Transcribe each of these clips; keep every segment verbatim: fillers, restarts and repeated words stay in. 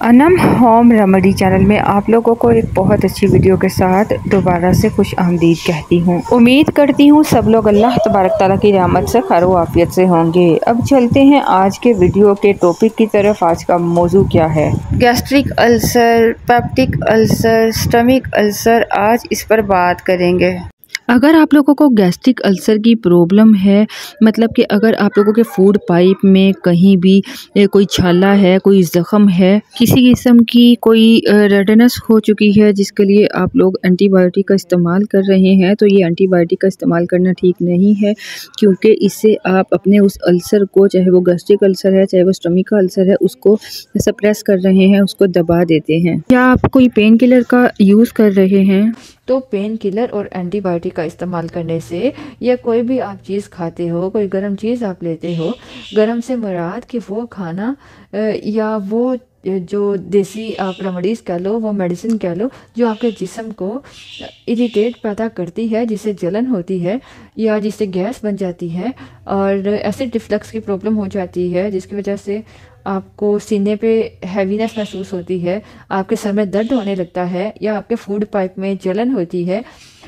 Anam home remedy channel में आप लोगों को एक बहुत अच्छी वीडियो के साथ दोबारा से खुश आमदीद कहती हूँ। उम्मीद करती हूँ सब लोग अल्लाह तबारक ताला की रहमत से खैर आफियत से होंगे। अब चलते हैं आज के वीडियो के टॉपिक की तरफ। आज का मौजू क्या है? Gastric ulcer, peptic ulcer, stomach ulcer, आज इस पर बात करेंगे। अगर आप लोगों को गैस्ट्रिक अल्सर की प्रॉब्लम है, मतलब कि अगर आप लोगों के फूड पाइप में कहीं भी कोई छाला है, कोई ज़ख़म है, किसी किस्म की कोई रेडनेस हो चुकी है जिसके लिए आप लोग एंटीबायोटिक का इस्तेमाल कर रहे हैं, तो ये एंटीबायोटिक का इस्तेमाल करना ठीक नहीं है, क्योंकि इससे आप अपने उस अल्सर को, चाहे वो गैस्ट्रिक अल्सर है चाहे वो स्टमक का अल्सर है, उसको सप्रेस कर रहे हैं, उसको दबा देते हैं। क्या आप कोई पेन किलर का यूज़ कर रहे हैं? तो पेन किलर और एंटीबायोटिक का इस्तेमाल करने से, या कोई भी आप चीज़ खाते हो, कोई गर्म चीज़ आप लेते हो, गर्म से मुराद कि वो खाना या वो जो देसी आप रेमेडीज़ कह लो, वो मेडिसिन कह लो, जो आपके जिस्म को इरिटेट पैदा करती है, जिससे जलन होती है या जिससे गैस बन जाती है और एसिड रिफ्लक्स की प्रॉब्लम हो जाती है, जिसकी वजह से आपको सीने पे हैवीनेस महसूस होती है, आपके सर में दर्द होने लगता है या आपके फूड पाइप में जलन होती है,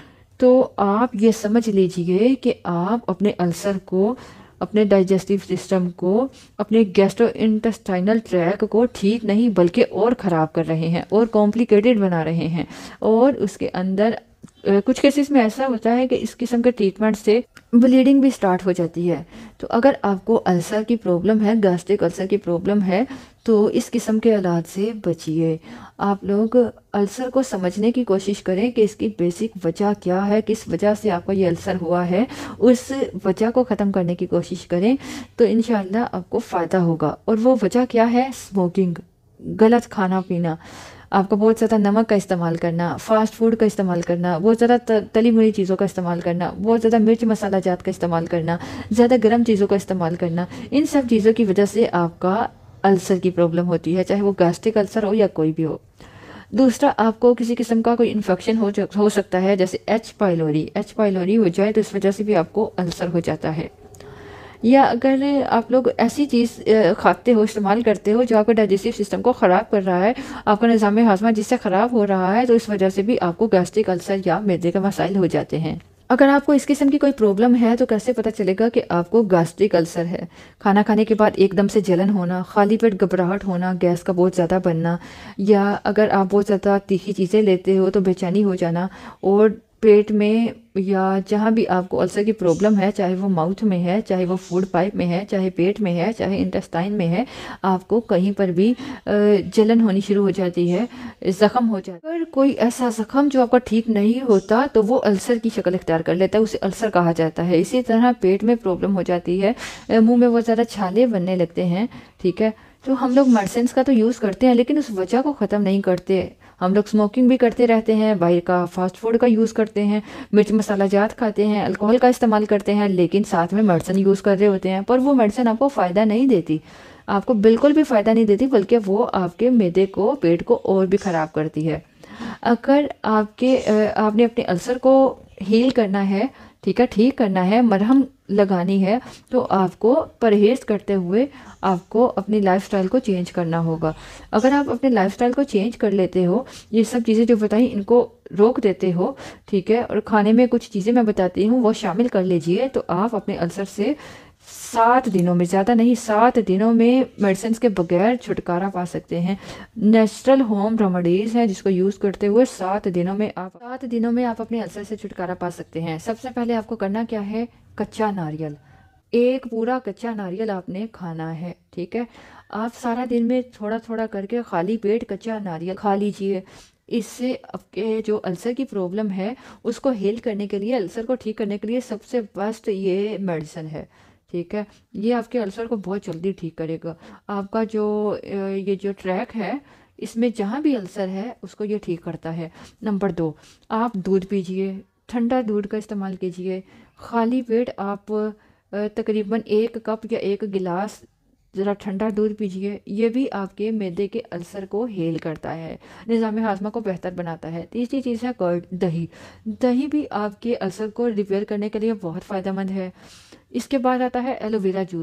तो आप ये समझ लीजिए कि आप अपने अल्सर को, अपने डाइजेस्टिव सिस्टम को, अपने गैस्ट्रोइंटेस्टाइनल ट्रैक को ठीक नहीं बल्कि और ख़राब कर रहे हैं और कॉम्प्लिकेटेड बना रहे हैं। और उसके अंदर कुछ केसेस में ऐसा होता है कि इस किस्म के ट्रीटमेंट से ब्लीडिंग भी स्टार्ट हो जाती है। तो अगर आपको अल्सर की प्रॉब्लम है, गैस्ट्रिक अल्सर की प्रॉब्लम है, तो इस किस्म के इलाज से बचिए। आप लोग अल्सर को समझने की कोशिश करें कि इसकी बेसिक वजह क्या है, किस वजह से आपको ये अल्सर हुआ है, उस वजह को ख़त्म करने की कोशिश करें, तो इंशाल्लाह आपको फ़ायदा होगा। और वो वजह क्या है? स्मोकिंग, गलत खाना पीना, आपका बहुत ज़्यादा नमक का इस्तेमाल करना, फास्ट फूड का इस्तेमाल करना, बहुत ज़्यादा तली मुली चीज़ों का इस्तेमाल करना, बहुत ज़्यादा मिर्च मसाला जात का इस्तेमाल करना, ज़्यादा गर्म चीज़ों का इस्तेमाल करना, इन सब चीज़ों की वजह से आपका अल्सर की प्रॉब्लम होती है, चाहे वो गैस्ट्रिक अल्सर हो या कोई भी हो। दूसरा, आपको किसी किस्म का कोई इन्फेक्शन हो हो सकता है, जैसे एच पाइलोरी एच पाइलोरी हो जाए तो इस वजह से भी आपको अल्सर हो जाता है। या अगर आप लोग ऐसी चीज़ खाते हो, इस्तेमाल करते हो जो आपका डाइजेस्टिव सिस्टम को ख़राब कर रहा है, आपका निज़ाम हाज़मा जिससे ख़राब हो रहा है, तो इस वजह से भी आपको गैस्ट्रिक अल्सर या मैदे के मसाइल हो जाते हैं। अगर आपको इस किस्म की कोई प्रॉब्लम है तो कैसे पता चलेगा कि आपको गैस्ट्रिक अल्सर है? खाना खाने के बाद एकदम से जलन होना, खाली पेट घबराहट होना, गैस का बहुत ज़्यादा बनना, या अगर आप बहुत ज़्यादा तीखी चीज़ें लेते हो तो बेचैनी हो जाना, और पेट में या जहाँ भी आपको अल्सर की प्रॉब्लम है, चाहे वो माउथ में है, चाहे वो फूड पाइप में है, चाहे पेट में है, चाहे इंटेस्टाइन में है, आपको कहीं पर भी जलन होनी शुरू हो जाती है, ज़ख़म हो जाता है। अगर कोई ऐसा ज़ख़म जो आपका ठीक नहीं होता तो वो अल्सर की शक्ल इख्तियार कर लेता है, उसे अल्सर कहा जाता है। इसी तरह पेट में प्रॉब्लम हो जाती है, मुँह में बहुत ज़्यादा छाले बनने लगते हैं, ठीक है। तो हम लोग मेडिसिन का तो यूज़ करते हैं, लेकिन उस वजह को ख़त्म नहीं करते। हम लोग स्मोकिंग भी करते रहते हैं, बाहर का फास्ट फूड का यूज़ करते हैं, मिर्च मसाला जात खाते हैं, अल्कोहल का इस्तेमाल करते हैं, लेकिन साथ में मेडिसिन यूज़ कर रहे होते हैं, पर वो मेडिसिन आपको फ़ायदा नहीं देती, आपको बिल्कुल भी फ़ायदा नहीं देती, बल्कि वो आपके मैदे को, पेट को और भी ख़राब करती है। अगर आपके आपने अपने अल्सर को हील करना है, ठीक है, ठीक करना है, मरहम लगानी है, तो आपको परहेज़ करते हुए आपको अपनी लाइफस्टाइल को चेंज करना होगा। अगर आप अपने लाइफस्टाइल को चेंज कर लेते हो, ये सब चीज़ें जो बताई इनको रोक देते हो, ठीक है, और खाने में कुछ चीज़ें मैं बताती हूँ वो शामिल कर लीजिए, तो आप अपने अल्सर से सात दिनों में, ज़्यादा नहीं, सात दिनों में मेडिसिन के बगैर छुटकारा पा सकते हैं। नेचुरल होम रेमेडीज़ हैं जिसको यूज़ करते हुए सात दिनों में आप सात दिनों में आप अपने अल्सर से छुटकारा पा सकते हैं। सबसे पहले आपको करना क्या है? कच्चा नारियल, एक पूरा कच्चा नारियल आपने खाना है, ठीक है। आप सारा दिन में थोड़ा थोड़ा करके खाली पेट कच्चा नारियल खा लीजिए। इससे आपके जो अल्सर की प्रॉब्लम है उसको हील करने के लिए, अल्सर को ठीक करने के लिए सबसे बेस्ट ये मेडिसिन है, ठीक है। ये आपके अल्सर को बहुत जल्दी ठीक करेगा। आपका जो ये जो ट्रैक है, इसमें जहाँ भी अल्सर है उसको ये ठीक करता है। नंबर दो, आप दूध पीजिए, ठंडा दूध का इस्तेमाल कीजिए। खाली पेट आप तकरीबन एक कप या एक गिलास ज़रा ठंडा दूध पीजिए, ये भी आपके मैदे के अल्सर को हील करता है, निज़ाम हाज़मा को बेहतर बनाता है। तीसरी चीज़ है कर्ड, दही। दही भी आपके अल्सर को रिपेयर करने के लिए बहुत फ़ायदेमंद है। इसके बाद आता है एलोवेरा जूस।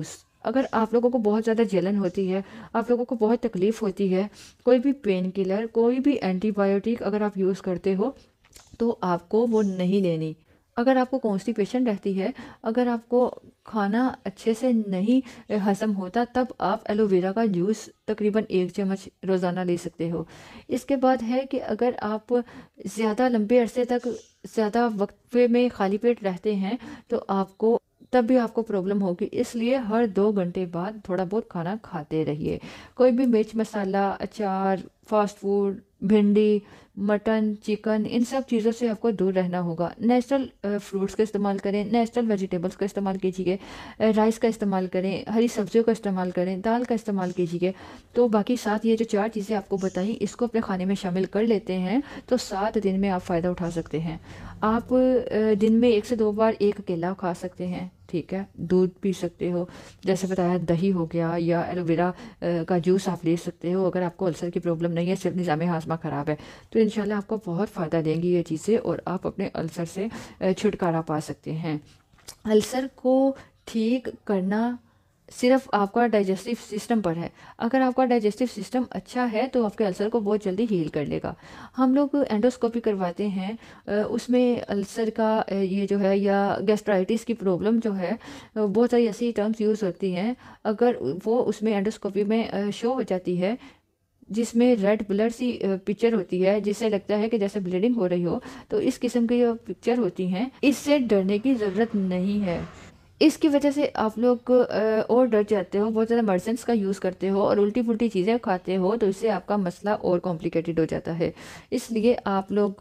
अगर आप लोगों को बहुत ज़्यादा जलन होती है, आप लोगों को बहुत तकलीफ़ होती है, कोई भी पेन किलर, कोई भी एंटीबायोटिक अगर आप यूज़ करते हो तो आपको वो नहीं लेनी। अगर आपको कॉन्स्टिपेशन रहती है, अगर आपको खाना अच्छे से नहीं हज़म होता, तब आप एलोवेरा का जूस तकरीबन एक चम्मच रोज़ाना ले सकते हो। इसके बाद है कि अगर आप ज़्यादा लंबे अरसे तक ज़्यादा वक्फे में खाली पेट रहते हैं तो आपको तब भी आपको प्रॉब्लम होगी, इसलिए हर दो घंटे बाद थोड़ा बहुत खाना खाते रहिए। कोई भी मिर्च मसाला, अचार, फास्ट फूड, भिंडी, मटन, चिकन, इन सब चीज़ों से आपको दूर रहना होगा। नेचुरल फ्रूट्स का इस्तेमाल करें, नेचुरल वेजिटेबल्स का इस्तेमाल कीजिए, राइस का इस्तेमाल करें, हरी सब्जियों का इस्तेमाल करें, दाल का इस्तेमाल कीजिए। तो बाकी साथ ये जो चार चीज़ें आपको बताई, इसको अपने खाने में शामिल कर लेते हैं तो सात दिन में आप फ़ायदा उठा सकते हैं। आप दिन में एक से दो बार एक केला खा सकते हैं, ठीक है, दूध पी सकते हो, जैसे बताया दही हो गया, या एलोवेरा का जूस आप ले सकते हो। अगर आपको अल्सर की प्रॉब्लम नहीं है, सिर्फ निज़ाम हाज़मा ख़राब है, तो इंशाल्लाह आपको बहुत फ़ायदा देंगी ये चीज़ें और आप अपने अल्सर से छुटकारा पा सकते हैं। अल्सर को ठीक करना सिर्फ आपका डाइजेस्टिव सिस्टम पर है। अगर आपका डाइजेस्टिव सिस्टम अच्छा है तो आपके अल्सर को बहुत जल्दी हील कर लेगा। हम लोग एंडोस्कोपी करवाते हैं, उसमें अल्सर का ये जो है या गैस्ट्राइटिस की प्रॉब्लम जो है, बहुत सारी ऐसी टर्म्स यूज़ होती हैं, अगर वो उसमें एंडोस्कोपी में शो हो जाती है जिसमें रेड ब्लड सी पिक्चर होती है, जिससे लगता है कि जैसे ब्लीडिंग हो रही हो, तो इस किस्म की जो पिक्चर होती हैं, इससे डरने की ज़रूरत नहीं है। इसकी वजह से आप लोग और डर जाते हो, बहुत ज़्यादा मेडिसिन का यूज़ करते हो और उल्टी पुल्टी चीज़ें खाते हो, तो इससे आपका मसला और कॉम्प्लिकेटेड हो जाता है। इसलिए आप लोग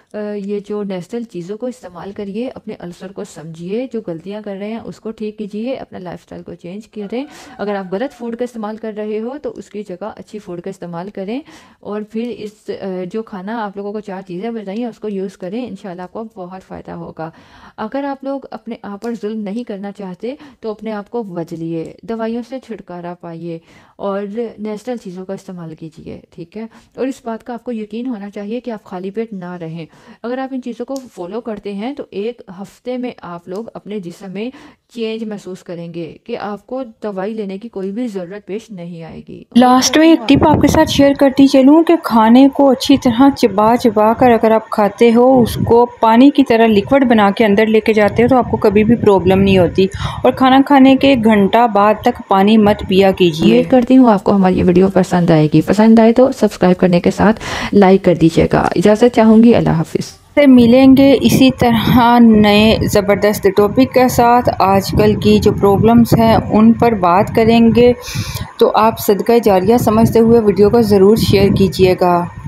ये जो नेचुरल चीज़ों को इस्तेमाल करिए, अपने अल्सर को समझिए, जो गलतियां कर रहे हैं उसको ठीक कीजिए, अपना लाइफस्टाइल को चेंज करें। अगर आप गलत फूड का इस्तेमाल कर रहे हो तो उसकी जगह अच्छी फूड का इस्तेमाल करें और फिर इस जो खाना आप लोगों को चार चीज़ें बताइए उसको यूज़ करें, इंशाल्लाह आपको बहुत फ़ायदा होगा। अगर आप लोग अपने आप पर जुल्म नहीं करना चाहते तो अपने आप को बदलिए, दवाइयों से छुटकारा पाइए और नेचुरल चीज़ों का इस्तेमाल कीजिए, ठीक है। और इस बात का आपको यकीन होना चाहिए कि आप खाली पेट ना रहें। अगर आप इन चीज़ों को फॉलो करते हैं तो एक हफ्ते में आप लोग अपने जिस्म में चेंज महसूस करेंगे कि आपको दवाई लेने की कोई भी ज़रूरत पेश नहीं आएगी। लास्ट में एक टिप आपके साथ शेयर करती चलूँ कि खाने को अच्छी तरह चबा चबा कर अगर आप खाते हो, उसको पानी की तरह लिक्विड बना के अंदर लेके जाते हो, तो आपको कभी भी प्रॉब्लम नहीं होती। और खाना खाने के घंटा बाद तक पानी मत पिया कीजिए। उम्मीद करती हूँ आपको हमारी ये वीडियो पसंद आएगी। पसंद आए तो सब्सक्राइब करने के साथ लाइक कर दीजिएगा। इजाज़त चाहूँगी, अल्लाह हाफिज़। से मिलेंगे इसी तरह नए ज़बरदस्त टॉपिक के साथ। आजकल की जो प्रॉब्लम्स हैं उन पर बात करेंगे, तो आप सदका जारिया समझते हुए वीडियो को ज़रूर शेयर कीजिएगा।